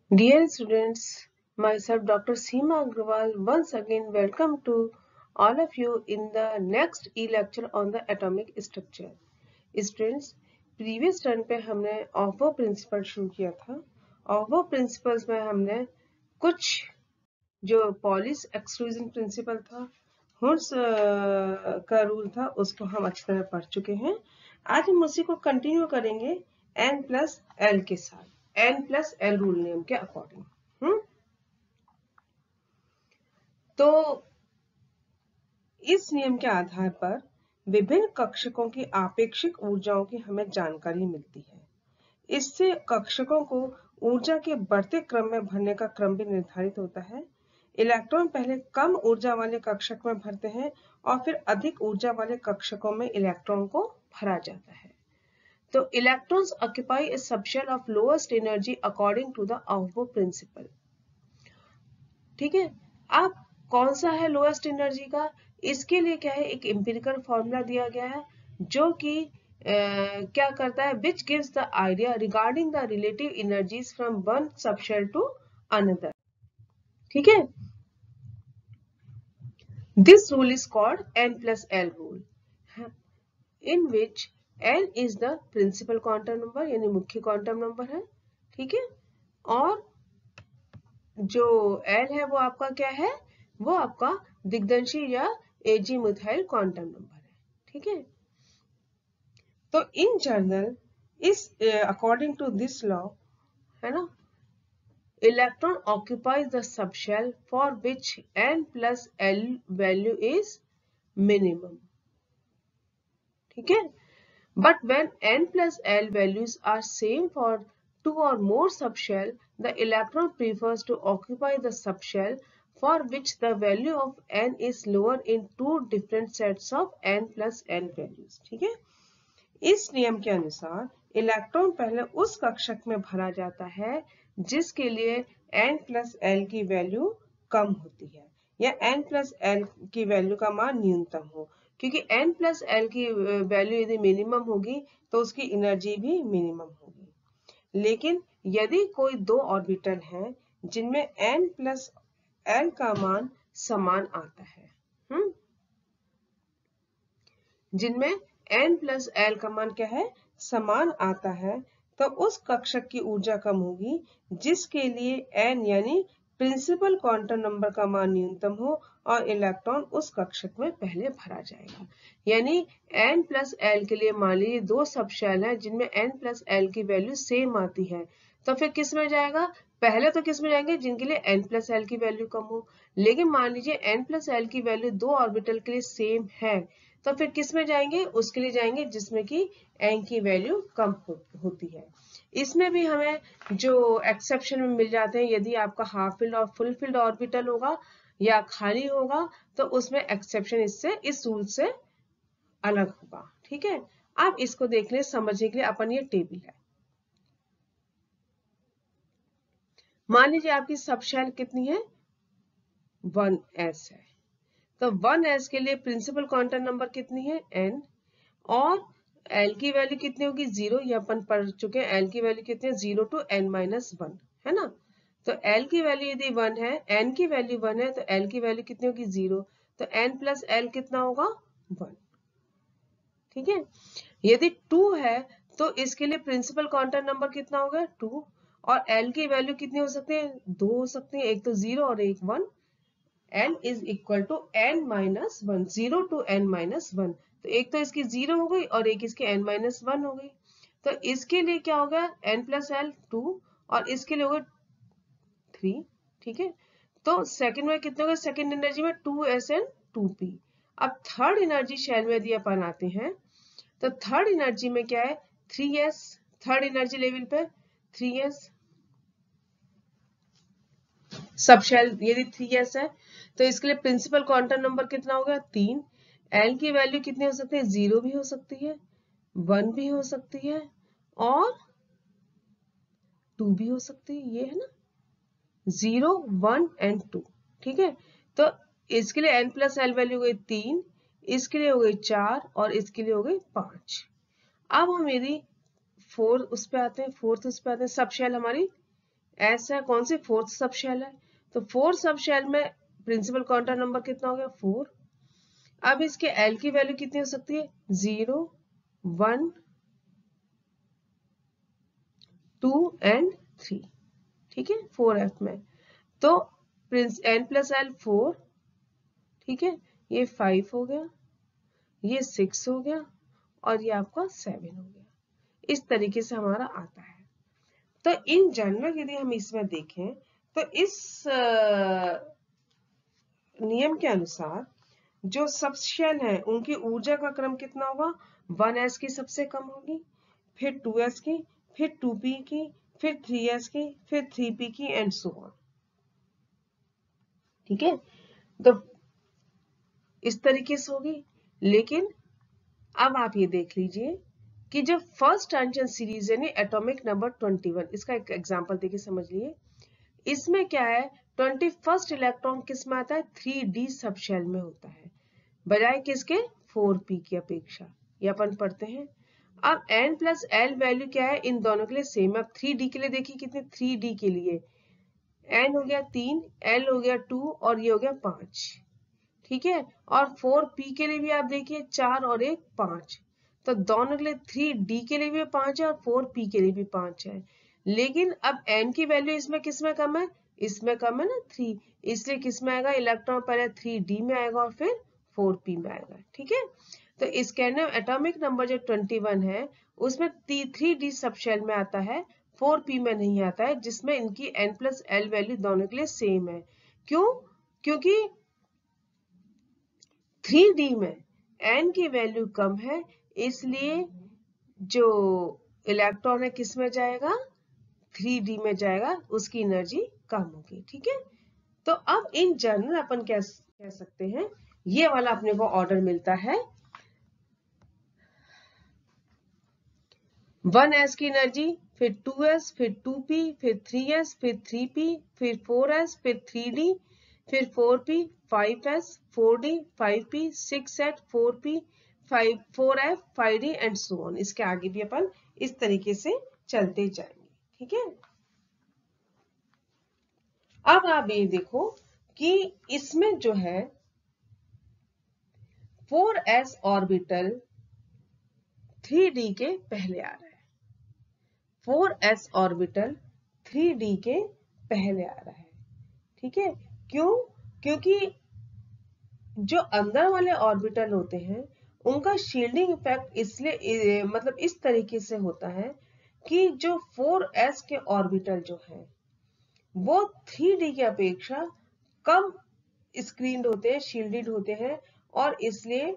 Dear students, myself Dr. Seema Agrawal once again welcome to all of you in the next e-lecture on the atomic structure. Students, previous turn पे हमने ऑफो principal शुरू किया था। ऑफो principles में हमने कुछ जो पॉलिश एक्सक्लूजन प्रिंसिपल था, हुर्स का रूल था, उसको हम अच्छी तरह पढ़ चुके हैं। आज हम उसी को कंटिन्यू करेंगे n प्लस एल के साथ, n प्लस एल रूल नियम के अकॉर्डिंग। तो इस नियम के आधार पर विभिन्न कक्षकों की आपेक्षिक ऊर्जाओं की हमें जानकारी मिलती है। इससे कक्षकों को ऊर्जा के बढ़ते क्रम में भरने का क्रम भी निर्धारित होता है। इलेक्ट्रॉन पहले कम ऊर्जा वाले कक्षक में भरते हैं और फिर अधिक ऊर्जा वाले कक्षकों में इलेक्ट्रॉन को भरा जाता है। तो electrons occupy a subshell of lowest energy according to the Aufbau principle. ठीक है, अब कौन सा है लोएस्ट एनर्जी का, इसके लिए क्या है, एक एम्पिरिकल फॉर्मूला दिया गया है जो कि क्या करता है, which gives the idea regarding the relative energies from one subshell to another. ठीक है, this rule is called n plus l rule, in which n is the principal quantum number, यानी मुख्य क्वांटम नंबर है। ठीक है, और जो L है वो आपका क्या है, वो आपका दिग्दंशी या एजीमुथाइल क्वांटम नंबर है। ठीक है, तो इन जनरल इस अकॉर्डिंग टू दिस लॉ है ना, electron occupies the subshell for which n plus l value is minimum. ठीक है, but when n plus l values are same for two or more subshell, the electron prefers to occupy the subshell for which the value of n is lower in two different sets of n plus l values. ठीक है, इस नियम के अनुसार electron पहले उस कक्षक में भरा जाता है जिसके लिए n प्लस एल की वैल्यू कम होती है या n प्लस एल की वैल्यू का मान न्यूनतम हो, क्योंकि n प्लस एल की वैल्यू यदि मिनिमम होगी तो उसकी एनर्जी भी मिनिमम होगी। लेकिन यदि कोई दो ऑर्बिटल हैं जिनमें n प्लस एल का मान समान आता है, जिनमें n प्लस एल का मान क्या है, समान आता है, तो उस कक्षक की ऊर्जा कम होगी जिसके लिए n यानी प्रिंसिपल क्वांटम नंबर का मान न्यूनतम हो और इलेक्ट्रॉन उस कक्षक में पहले भरा जाएगा। यानी n प्लस एल के लिए मान लीजिए दो सबशेल हैं जिनमें n प्लस एल की वैल्यू सेम आती है, तो फिर किस में जाएगा, पहले तो किस में जाएंगे, जिनके लिए n प्लस एल की वैल्यू कम हो। लेकिन मान लीजिए n प्लस एल की वैल्यू दो ऑर्बिटल के लिए सेम है, तो फिर किस में जाएंगे, उसके लिए जाएंगे जिसमें कि n की वैल्यू कम होती है। इसमें भी हमें जो एक्सेप्शन में मिल जाते हैं, यदि आपका हाफ फिल्ड और फुल फिल्ड ऑर्बिटल होगा या खाली होगा तो उसमें एक्सेप्शन इससे, इस रूल से अलग होगा। ठीक है, आप इसको देख लें, समझने के लिए अपन ये टेबल है। मान लीजिए आपकी सबशेल कितनी है, 1s है, तो 1s के लिए प्रिंसिपल क्वांटम नंबर कितनी है, n, और l की वैल्यू कितनी होगी, 0, ये अपन पढ़ चुके हैं। l की वैल्यू कितनी है, 0 to n-1 है ना। तो l की वैल्यू यदि 1 है, n की वैल्यू 1 है, तो l की वैल्यू कितनी होगी, 0, तो n प्लस l कितना होगा, 1। ठीक है, यदि 2 है तो इसके लिए प्रिंसिपल क्वांटम नंबर कितना होगा, 2, और l की वैल्यू कितनी हो सकती है, 2 हो सकती है, एक तो 0 और एक 1। n is equal to n-1, 0 to n-1, तो एक तो इसकी 0 हो गई और एक इसकी n-1 हो गई। तो इसके लिए क्या होगा, n प्लस एल 2, और इसके लिए होगा 3। ठीक है, तो सेकंड में कितने होगा, सेकंड एनर्जी में 2s and 2p। अब थर्ड एनर्जी शेल में यदि अपन आते हैं तो थर्ड एनर्जी में क्या है, 3s, थर्ड एनर्जी लेवल पे 3s, सबशेल यदि 3s है तो इसके लिए प्रिंसिपल क्वांटम नंबर कितना होगा, 3। एल की वैल्यू कितनी हो सकती है, 0 भी हो सकती है, 1 भी हो सकती है, और 2 भी हो सकती है, ये है ना, 0, 1 and 2। ठीक है, तो इसके लिए n प्लस एल वैल्यू हो गई 3, इसके लिए हो गई 4 और इसके लिए हो गई 5। अब हम यदि फोर्थ उस पे आते हैं, सबशेल हमारी एस है, कौन सी, फोर्थ सब शेल है, तो फोर्थ सब शेल में प्रिंसिपल क्वांटम नंबर कितना हो गया, 4। अब इसके एल की वैल्यू कितनी हो सकती है, 0, 1, 2 एंड 3, ठीक है, 4f में। तो प्रिंस एन प्लस एल 4, ठीक है, ये 5 हो गया, ये 6 हो गया, और ये आपका 7 हो गया। इस तरीके से हमारा आता है। तो इन जनरल यदि हम इसमें देखें तो इस नियम के अनुसार जो सब शेल है उनकी ऊर्जा का क्रम कितना होगा, 1s की सबसे कम होगी, फिर 2s की, फिर 2p की, फिर 3s की, फिर 3p की, एंड सो ऑन, ठीक है। तो इस तरीके से होगी। लेकिन अब आप ये देख लीजिए कि जो फर्स्ट टॉन्जन सीरीज है एटॉमिक नंबर 21, इसका एक एग्जांपल देखिए, समझ लिए। इसमें क्या है, 21st इलेक्ट्रॉन किस में आता है, 3d सब शेल में होता है, बजाय किसके, 4p की अपेक्षा। ये अपन पढ़ते हैं। अब n प्लस एल वैल्यू क्या है, इन दोनों के लिए सेम। अब 3d के लिए देखिए कितने, 3d के लिए n हो गया 3, l हो गया 2, और ये हो गया 5, ठीक है। और 4p के लिए भी आप देखिए 4 और 1 5, तो दोनों के लिए 3d के लिए भी 5 है और 4p के लिए भी 5 है। लेकिन अब n की वैल्यू इसमें किस में कम है, इसमें कम है ना 3, इसलिए किस में आएगा, इलेक्ट्रॉन पहले 3d में आएगा और फिर 4p में आएगा, ठीक है। तो इसके एटॉमिक नंबर जो 21 है उसमें 3d सब शेल में आता है, 4p में नहीं आता है, जिसमें इनकी n प्लस एल वैल्यू दोनों के लिए सेम है। क्यों, क्योंकि 3d में n की वैल्यू कम है, इसलिए जो इलेक्ट्रॉन है किस में जाएगा, 3d में जाएगा, उसकी एनर्जी कम होगी, ठीक है। तो अब इन जनरल अपन कह सकते हैं ये वाला अपने को ऑर्डर मिलता है, 1s की एनर्जी, फिर 2s, फिर 2p, फिर 3s, फिर 3p, फिर 4s, फिर 3d, फिर 4p, 5s, 4d, 5p, 6s, 4p, 4f, 5d and so on. इसके आगे भी अपन इस तरीके से चलते जाएंगे, ठीक है। अब आप ये देखो कि इसमें जो है 4s ऑर्बिटल 3d के पहले आ रहा है, 4s ऑर्बिटल 3d के पहले आ रहा है, ठीक है। क्यों, क्योंकि जो अंदर वाले ऑर्बिटल होते हैं उनका शील्डिंग इफेक्ट इसलिए मतलब इस तरीके से होता है कि जो 4s के ऑर्बिटल जो है वो 3d की अपेक्षा कम स्क्रीन्ड होते हैं, शील्डेड होते हैं, और इसलिए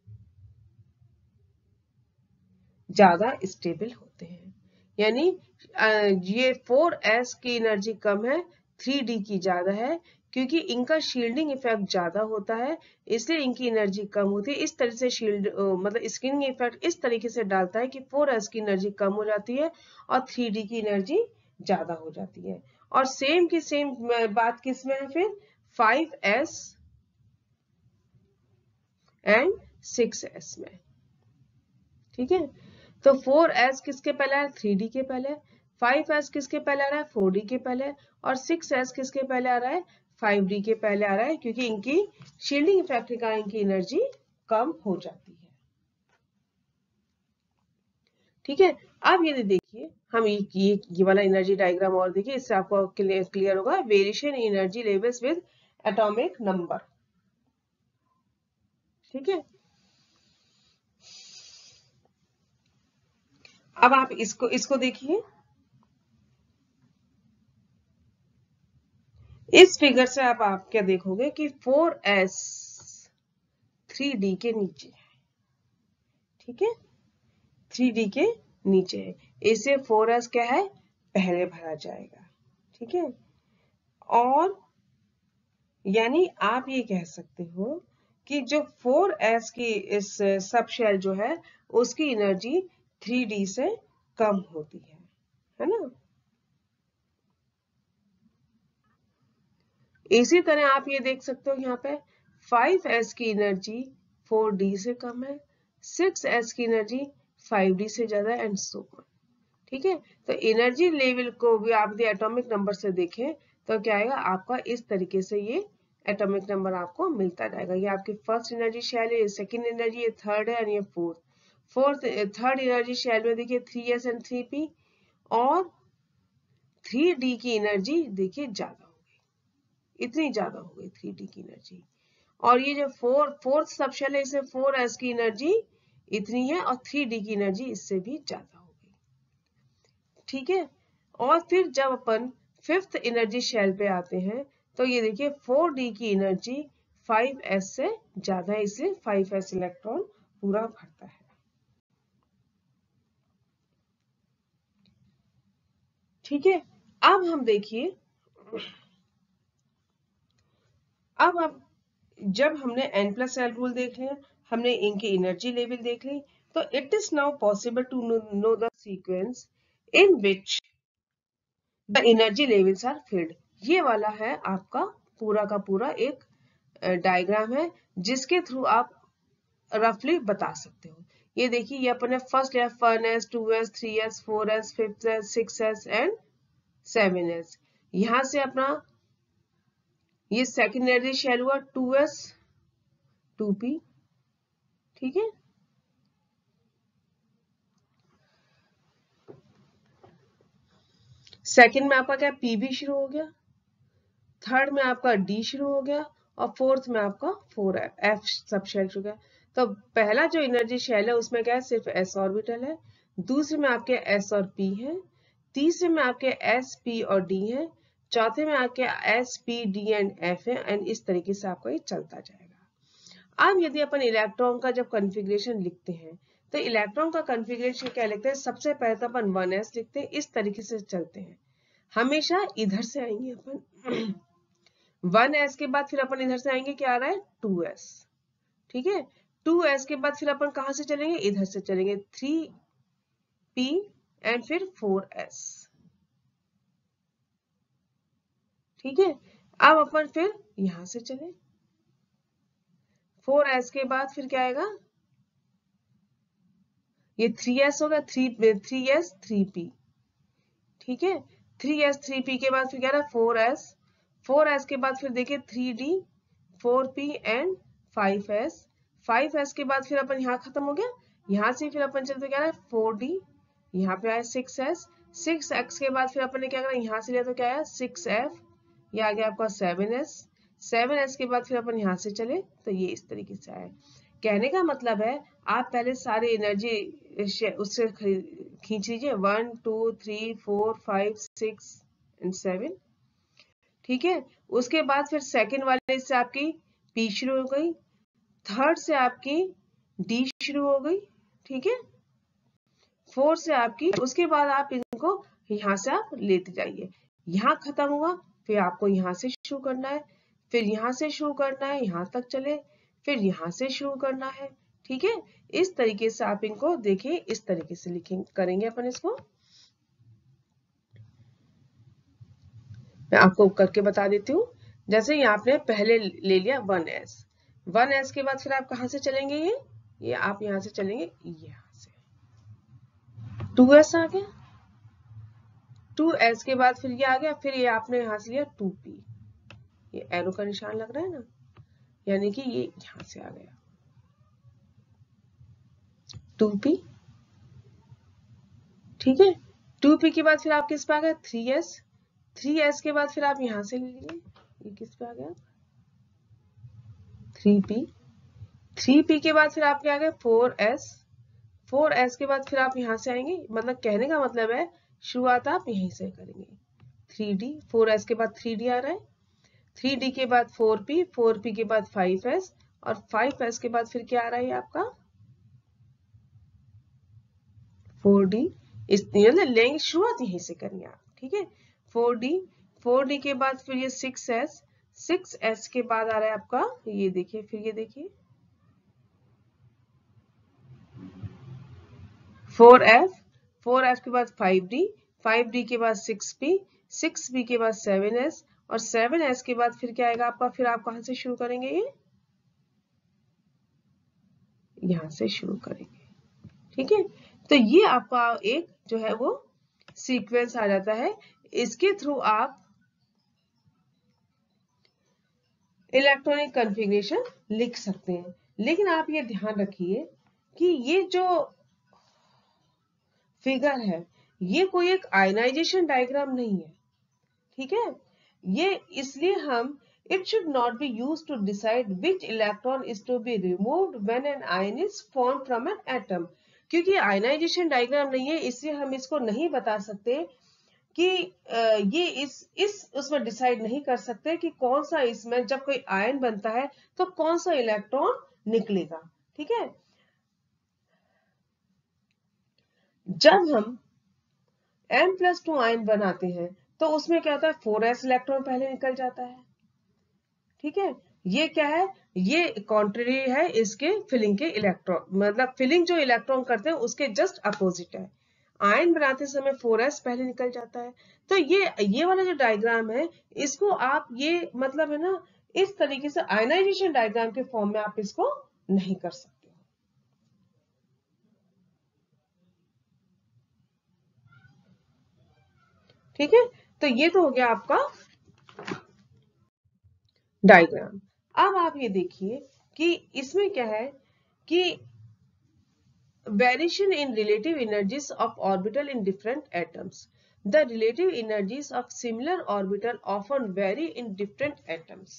ज्यादा स्टेबल होते हैं। यानी ये 4s की एनर्जी कम है, 3d की ज्यादा है, क्योंकि इनका शील्डिंग इफेक्ट ज्यादा होता है, इसलिए इनकी एनर्जी कम होती है। इस तरह से मतलब स्क्रीनिंग इफेक्ट इस तरीके से डालता है कि 4s की एनर्जी कम हो जाती है और 3d की एनर्जी ज्यादा हो जाती है। और सेम की सेम बात किस में है फिर, 5s एंड 6s में, ठीक है। तो 4s किसके पहले है, 3d के पहले, 5s किसके पहले आ रहा है, 4d के पहले, और 6s किसके पहले आ रहा है, 5d के पहले आ रहा है, क्योंकि इनकी शील्डिंग इफेक्ट के कारण इनकी एनर्जी कम हो जाती है, ठीक है। अब यदि देखिए हम ये वाला एनर्जी डायग्राम और देखिए, इससे आपको क्लियर होगा variation in energy levels with atomic number, ठीक है। अब आप इसको देखिए, इस फिगर से आप क्या देखोगे कि 4s 3d के नीचे है, ठीक है, 3d के नीचे है, इसे 4s क्या है, पहले भरा जाएगा, ठीक है। और यानी आप ये कह सकते हो कि जो 4s की इस सब शेल जो है उसकी एनर्जी 3d से कम होती है ना। इसी तरह आप ये देख सकते हो यहाँ पे 5s की एनर्जी 4d से कम है, 6s की एनर्जी 5d से ज्यादा, एंड सो ऑन। ठीक है, तो एनर्जी लेवल को भी आप यदि एटॉमिक नंबर से देखें तो क्या आएगा आपका, इस तरीके से ये एटॉमिक नंबर आपको मिलता जाएगा। ये आपकी फर्स्ट एनर्जी शेल है, ये सेकंड एनर्जी, ये थर्ड है और ये थर्ड एनर्जी शेल में देखिए 3s एंड 3p, और 3d की एनर्जी देखिए ज्यादा हो गई, इतनी ज्यादा हो गई 3d की एनर्जी। और ये जो फोर्थ सब शेल है इसमें 4s की एनर्जी इतनी है और 3d की एनर्जी इससे भी ज्यादा हो गई। ठीक है, और फिर जब अपन फिफ्थ एनर्जी शेल पे आते हैं तो ये देखिए 4d की एनर्जी 5s से ज्यादा है, इसलिए 5s इलेक्ट्रॉन पूरा भरता है। ठीक है, अब हम देखिए, अब जब हमने n+l रूल देख लिया, हमने इनकी एनर्जी लेवल देख ली, तो it is now possible to know the sequence in which the energy levels are filled. ये वाला है आपका पूरा का पूरा एक डायग्राम है जिसके थ्रू आप रफली बता सकते हो। ये देखिए, ये अपने फर्स्ट लिया 1s 2s 3s 4s 5s 6s and 7s। यहां से अपना ये सेकेंड एनर्जी शेल हुआ 2s 2p। ठीक है, सेकंड में आपका क्या पी भी शुरू हो गया, थर्ड में आपका डी शुरू हो गया, और फोर्थ में आपका 4f सब शेल शुरू हो गया। तो पहला जो एनर्जी शेल है उसमें क्या है, सिर्फ s ऑर्बिटल है, दूसरे में आपके s और p है, तीसरे में आपके s p और d है, चौथे में आपके s p d and f है, एंड इस तरीके से आपका ये चलता जाएगा। अब यदि अपन इलेक्ट्रॉन का जब कॉन्फ़िगरेशन लिखते हैं तो इलेक्ट्रॉन का कॉन्फ़िगरेशन क्या लिखते हैं, सबसे पहले तो अपन 1s लिखते हैं, इस तरीके से चलते हैं, हमेशा इधर से आएंगे अपन 1s के बाद फिर अपन इधर से आएंगे, क्या आ रहा है 2s। ठीक है, 2s के बाद फिर अपन कहां से चलेंगे, इधर से चलेंगे 3p एंड फिर 4s। ठीक है, अब अपन फिर यहां से चले, 4s के बाद फिर क्या आएगा, ये 3s होगा, 3s 3p। ठीक है, 3s 3p के बाद फिर क्या रहा 4s, 4s के बाद फिर देखिए 3d 4p and 5s, 5s के बाद फिर अपन यहाँ खत्म हो गया, यहाँ से फिर अपन चलते क्या रहा 4d, यहाँ पे आया 6s, 6x के बाद फिर अपन ने क्या करा, यहाँ से लिया तो क्या आया 6f, ये आ गया आपका 7s, 7s के बाद फिर अपन यहाँ से चले तो ये इस तरीके से आया। कहने का मतलब है आप पहले सारे एनर्जी उससे खींच लीजिए 1 2 3 4 5 6 एंड 7। ठीक है, उसके बाद फिर सेकंड वाले से आपकी पी शुरू हो गई, थर्ड से आपकी डी शुरू हो गई, ठीक है, फोर्थ से आपकी, उसके बाद आप इनको यहां से आप लेते जाइए, यहाँ खत्म हुआ फिर आपको यहाँ से शुरू करना है, फिर यहाँ से शुरू करना है, यहाँ तक चले, फिर यहाँ से शुरू करना है। ठीक है, इस तरीके से आप इनको देखिए, इस तरीके से लिखेंगे, करेंगे अपन इसको, मैं आपको करके बता देती हूँ। जैसे यहाँ आपने पहले ले लिया 1s, 1s के बाद फिर आप कहां से चलेंगे, ये आप यहां से चलेंगे, यहाँ से 2s आ गया, 2s के बाद फिर ये आ गया, फिर ये आपने यहां से लिया 2p, ये एरो का निशान लग रहा है ना, यानी कि ये यहां से आ गया 2p। ठीक है, 2p के बाद फिर आप किस पे आ गए 3s, 3s के बाद फिर आप यहां से ले लीजिए, ये किस पे आ गया 3p, 3p के बाद फिर आपके आ गए 4s, 4s के बाद फिर आप यहां से आएंगे, मतलब कहने का मतलब है शुरुआत आप यहीं से करेंगे, 3d, 4s के बाद 3d आ रहा है, 3d के बाद 4p, 4p के बाद 5s, और 5s के बाद फिर क्या आ रहा है आपका 4d। इस मतलब लेंगे, शुरुआत यहीं से करनी है आप। ठीक है, 4d, 4d के बाद फिर ये 6s, 6s के बाद आ रहा है आपका, ये देखिए, फिर ये देखिए 4f, 4f के बाद 5d, 5d के बाद 6p, 6p के बाद 7s, और 7s के बाद फिर क्या आएगा आपका, फिर आप कहां से शुरू करेंगे, ये यहां से शुरू करेंगे। ठीक है, तो ये आपका एक जो है वो सीक्वेंस आ जाता है। इसके थ्रू आप इलेक्ट्रॉनिक कॉन्फ़िगरेशन लिख सकते हैं। लेकिन आप ये ध्यान रखिए कि ये जो फिगर है ये कोई एक आयनाइजेशन डायग्राम नहीं है, ठीक है। ये इसलिए हम it should not be used to decide which electron is to be removed when an ion is formed from an atom। क्योंकि आयनाइजेशन डायग्राम नहीं है इसलिए हम इसको नहीं बता सकते कि ये इस उसमें डिसाइड नहीं कर सकते कि कौन सा इसमें जब कोई आयन बनता है तो कौन सा इलेक्ट्रॉन निकलेगा, ठीक है। जब हम M+2 आयन बनाते हैं तो उसमें क्या होता है 4s इलेक्ट्रॉन पहले निकल जाता है, ठीक है। ये क्या है, ये कॉन्ट्ररी है इसके फिलिंग के इलेक्ट्रॉन, मतलब फिलिंग जो इलेक्ट्रॉन करते हैं उसके जस्ट अपोजिट है। आयन बनाते समय 4s पहले निकल जाता है। तो ये वाला जो डायग्राम है इसको आप ये मतलब है ना इस तरीके से आयनाइजेशन डायग्राम के फॉर्म में आप इसको नहीं कर सकते, ठीक है। तो ये तो हो गया आपका डायग्राम। अब आप ये देखिए कि इसमें क्या है कि variation in relative energies of orbital in different atoms. The relative energies of similar orbital often vary in different atoms.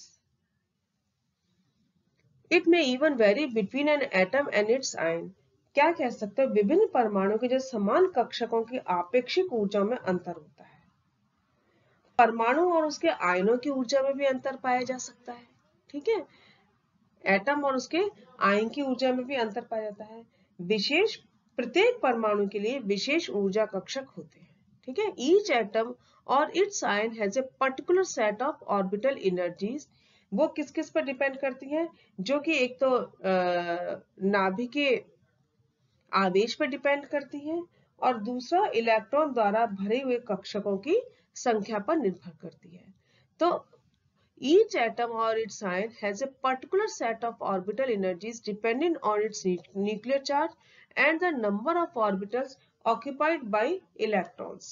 It may even vary between an atom and its ion. क्या कह सकते हैं, विभिन्न परमाणु के जो समान कक्षकों की आपेक्षिक ऊर्जा में अंतर होता है। परमाणु और उसके आयनों की ऊर्जा में भी अंतर पाया जा सकता है, ठीक है। एटम और उसके आयन की ऊर्जा में भी अंतर पाया जाता है। विशेष प्रत्येक परमाणु के लिए विशेष ऊर्जा कक्षक होते हैं, ठीक है। ईच एटम और its ion has a particular set of orbital energies. वो किस किस पर डिपेंड करती हैं, जो कि एक तो नाभिक के आवेश पर डिपेंड करती हैं और दूसरा इलेक्ट्रॉन द्वारा भरे हुए कक्षकों की संख्या पर निर्भर करती है। तो each atom or its ion has a particular set of orbital energies depending on its nuclear charge and the number of orbitals occupied by electrons,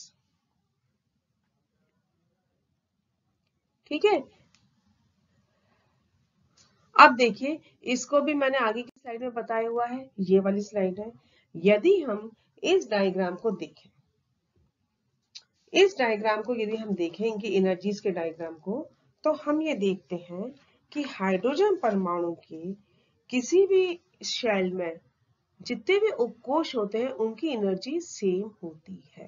ठीक है। अब देखिए इसको भी मैंने आगे की स्लाइड में बताया हुआ है, ये वाली स्लाइड है। यदि हम इस डायग्राम को देखें, इस डायग्राम को यदि हम देखें इनकी एनर्जीज के डायग्राम को, तो हम ये देखते हैं कि हाइड्रोजन परमाणु के किसी भी शेल में जितने भी उपकोष होते हैं उनकी एनर्जी सेम होती है।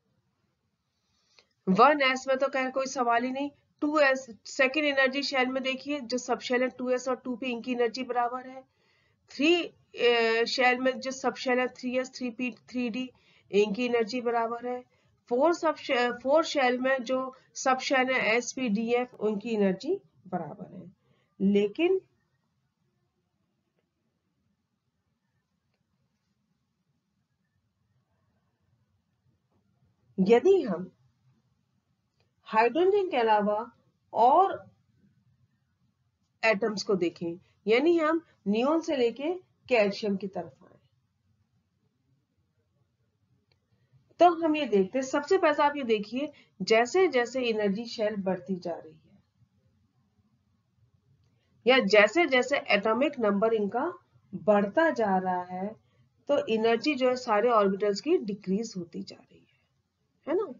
1s में तो खैर कोई सवाल ही नहीं। 2s सेकेंड एनर्जी शेल में देखिए जो सब शेल है 2s और 2p इनकी एनर्जी बराबर है। 3 शेल में जो सब शेल है 3s 3p 3d इनकी एनर्जी बराबर है। 4 शेल में जो सब शेल है sp df उनकी एनर्जी बराबर है। लेकिन यदि हम हाइड्रोजन के अलावा और एटम्स को देखें, यानी हम नियोन से लेके कैल्शियम की तरफ आए, तो हम ये देखते हैं सबसे पहले आप ये देखिए जैसे जैसे एनर्जी शेल बढ़ती जा रही है या जैसे जैसे एटॉमिक नंबर इनका बढ़ता जा रहा है तो एनर्जी जो है सारे ऑर्बिटल्स की डिक्रीज होती जा रही है ना।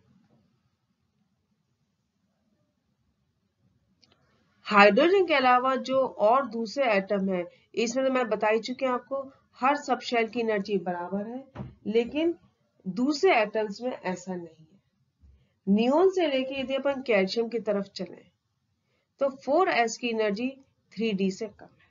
हाइड्रोजन के अलावा जो और दूसरे एटम है इसमें तो मैं बता ही चुकी हूँ आपको, हर सब शेल की एनर्जी बराबर है, लेकिन दूसरे एटम्स में ऐसा नहीं है। नियोन से लेके यदि अपन कैल्शियम की तरफ चलें तो 4s की एनर्जी 3d से कम है,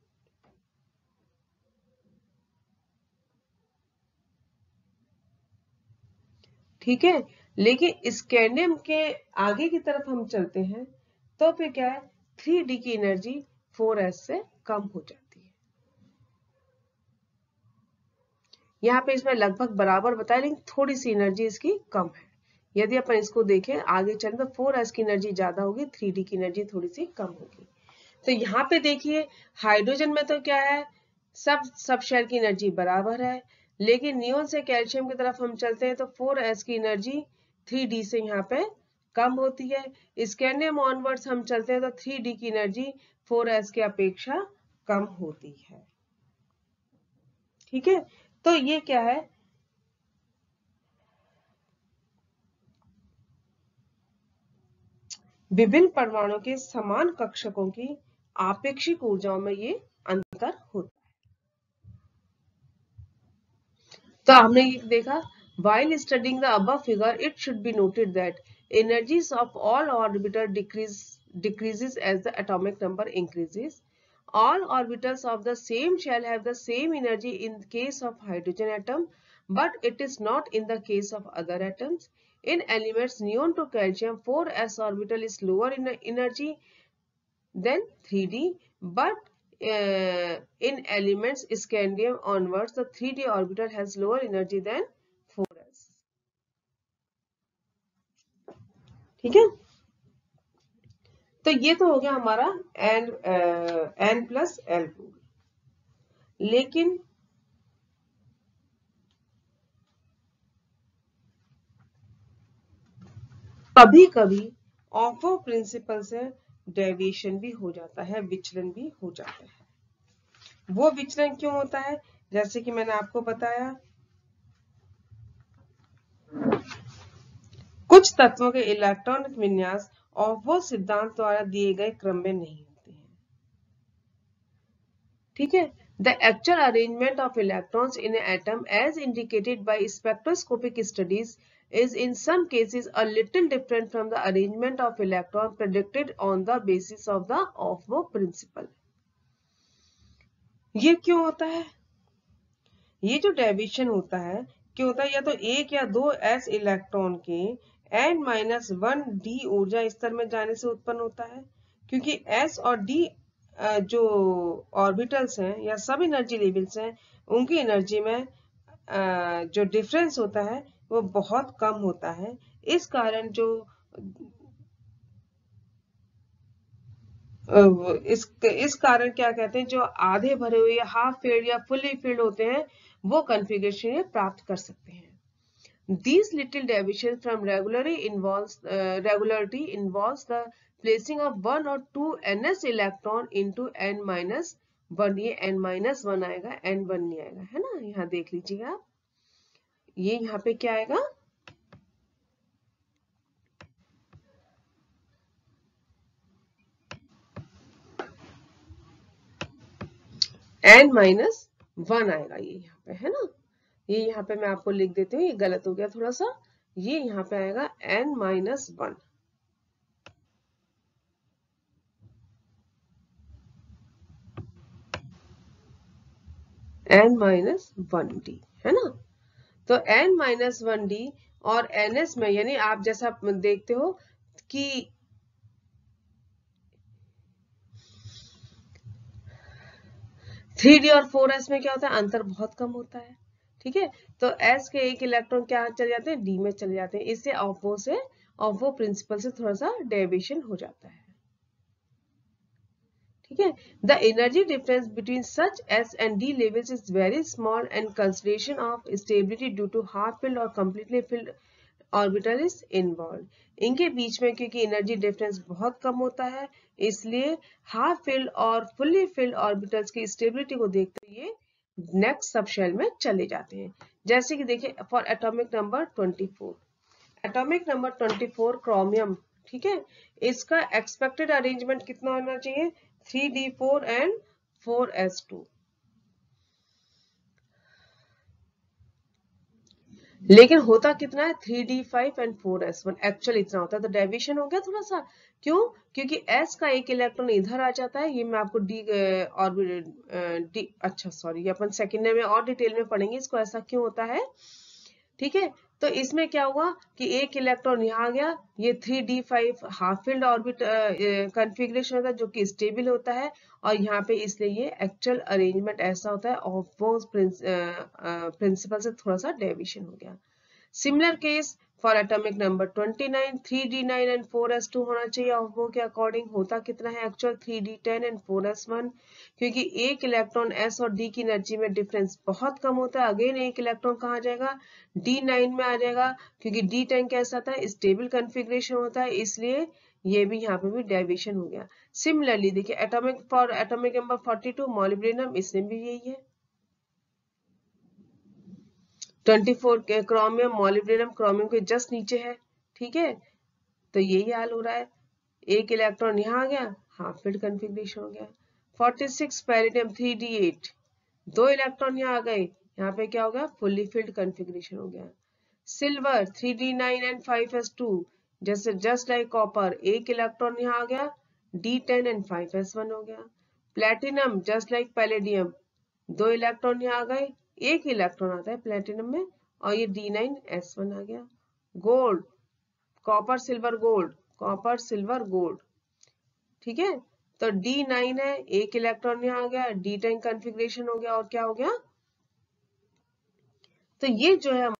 ठीक है। लेकिन स्कैंडियम के आगे की तरफ हम चलते हैं तो फिर क्या है 3d की एनर्जी 4s से कम हो जाती है। यहाँ पे इसमें लगभग बराबर बताया लेकिन थोड़ी सी एनर्जी इसकी कम है। यदि अपन इसको देखें आगे चलें तो 4s की एनर्जी ज्यादा होगी, 3d की एनर्जी थोड़ी सी कम होगी। तो यहाँ पे देखिए हाइड्रोजन में तो क्या है सब शेल की एनर्जी बराबर है, लेकिन नियोन से कैल्शियम की तरफ हम चलते हैं तो 4s की एनर्जी 3d से यहाँ पे कम होती है। स्कैंडियम ऑनवर्ड्स हम चलते हैं तो 3d की एनर्जी 4s की अपेक्षा कम होती है। ठीक है, तो ये क्या है, विभिन्न परमाणुओं के समान कक्षकों की आपेक्षिक ऊर्जाओं में ये अंतर होता है। तो हमने देखा, while studying the above figure, it should be noted that energies of all orbitals decreases as the atomic number increases. All orbitals of the same shell have the same energy in case of hydrogen atom, but it is not in the case of other atoms. In elements neon to calcium, 4s orbital is lower in energy than 3d, but in elements scandium onwards, the 3d orbital has lower energy than 4s. ठीक है, तो ये तो हो गया हमारा n plus l rule. लेकिन कभी कभी ऑफो प्रिंसिपल से डेविएशन भी हो जाता है, विचलन भी हो जाता है। वो विचलन क्यों होता है, जैसे कि मैंने आपको बताया, कुछ तत्वों के इलेक्ट्रॉनिक विन्यास ऑफो सिद्धांत द्वारा दिए गए क्रम में नहीं होते हैं। ठीक है, the actual arrangement of electrons in atom as indicated by spectroscopic studies is in some cases a little different from the arrangement of electron predicted on the basis of the Aufbau principle. ये क्यों होता है, ये जो deviation होता है क्यों होता है, या तो एक या दो s इलेक्ट्रॉन के n-1d ऊर्जा स्तर में जाने से उत्पन्न होता है, क्योंकि s और d जो ऑर्बिटल्स हैं या सब एनर्जी लेवल्स हैं, उनकी एनर्जी में जो डिफरेंस होता है वो बहुत कम होता है। इस कारण जो इस कारण क्या कहते हैं, जो आधे भरे हुए हाफ फील्ड या फुली फील्ड होते हैं वो कॉन्फ़िगरेशन प्राप्त कर सकते हैं। These little deviations from regularity involves the placing of 1 or 2 ns electron into n-1। ये n-1 आएगा, n1 नहीं आएगा, है ना। यहाँ देख लीजिएगा आप, ये यहाँ पे क्या आएगा, n-1 आएगा, ये यहाँ पे, है ना। ये यहाँ पे मैं आपको लिख देती हूँ, ये गलत हो गया थोड़ा सा, ये यहाँ पे आएगा n-1, n-1d, है ना। तो n-1d और ns में, यानी आप जैसा देखते हो कि 3d और 4s में क्या होता है, अंतर बहुत कम होता है। ठीक है, तो s के एक इलेक्ट्रॉन क्या चले जाते हैं, d में चले जाते हैं। इससे ऑफो प्रिंसिपल से थोड़ा सा डेविएशन हो जाता है। ठीक है, the energy difference between such s and d levels is very small and consideration of stability due to half filled or completely filled orbital is involve. इनके बीच में क्योंकि एनर्जी डिफरेंस बहुत कम होता है, इसलिए हाफ फिल्ड और फुल्ली फिल्ड ऑर्बिटल्स की स्टेबिलिटी को देखते हुए नेक्स्ट सब शेल में चले जाते हैं। जैसे कि देखिए, for atomic number 24, atomic number 24 chromium, ठीक है, इसका एक्सपेक्टेड अरेंजमेंट कितना होना चाहिए, 3d4 एंड 4s2। लेकिन होता कितना है, 3d5 एंड 4s1, एक्चुअल इतना होता है। तो डेविएशन हो गया थोड़ा सा, क्यों, क्योंकि s का एक इलेक्ट्रॉन इधर आ जाता है। ये मैं आपको अच्छा सॉरी, ये अपन सेकेंड में और डिटेल में पढ़ेंगे इसको, ऐसा क्यों होता है। ठीक है, तो इसमें क्या हुआ कि एक इलेक्ट्रॉन यहाँ आ गया, ये 3d5 half field orbit configuration होता है जो कि स्टेबल होता है, और यहाँ पे इसलिए ये एक्चुअल अरेंजमेंट ऐसा होता है, ऑफ बोस प्रिंसिपल से थोड़ा सा डेविएशन हो गया। Similar case for atomic number 29 3d9 and 4s2 होना चाहिए। अफबो के अकॉर्डिंग होता कितना है एक्चुअल 3d10 एंड 4s1, क्योंकि एक इलेक्ट्रॉन s और d की एनर्जी में डिफरेंस बहुत कम होता है। अगेन एक इलेक्ट्रॉन कहाँ जाएगा, d9 में आ जाएगा, क्योंकि d10 कैसा था, स्टेबल कॉन्फ़िगरेशन होता है, इसलिए ये भी यहाँ पे भी डेविएशन हो गया। सिमिलरली देखिए atomic for atomic number 42 molybdenum, इसमें भी यही है। 24 के क्रोमियम, मॉलिब्डेनम क्रोमियम के जस्ट नीचे है, ठीक है, तो यही हाल हो रहा है। एक इलेक्ट्रॉन यहाँ आ गया, हाफ फिल्ड कॉन्फ़िगरेशन हो गया। 46 पैरिडियम 3d8, दो इलेक्ट्रॉन यहाँ आ गए, यहाँ पे क्या हो गया, फुल्ली फिल्ड कॉन्फ़िगरेशन हो गया। सिल्वर 3d9 एंड 5s2, जैसे जस्ट लाइक कॉपर, एक इलेक्ट्रॉन यहाँ आ गया, d10 एंड 5s1 हो गया। प्लेटिनम जस्ट लाइक पैलेडियम, दो इलेक्ट्रॉन यहाँ आ गए, एक इलेक्ट्रॉन आता है प्लेटिनम में, और ये d9s1 आ गया। Gold, copper silver gold, copper silver gold, ठीक है, तो d9 है, एक इलेक्ट्रॉन यहाँ आ गया, d10 कॉन्फ़िगरेशन हो गया, और क्या हो गया, तो ये जो है